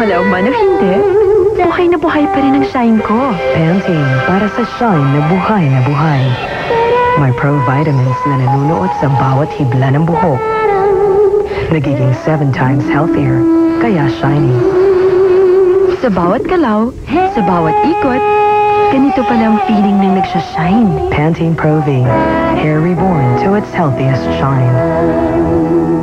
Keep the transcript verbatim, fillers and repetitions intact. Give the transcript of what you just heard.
Gumalaw man o hindi, buhay na buhay pa rin ang shine ko. Pantene, para sa shine na buhay na buhay. May pro-vitamins na nanunuot sa bawat hibla ng buhok. Nagiging seven times healthier, kaya shiny. Sa bawat galaw, sa bawat ikot, ganito pala ang feeling ng nagsashine. Pantene Pro V, hair reborn to its healthiest shine.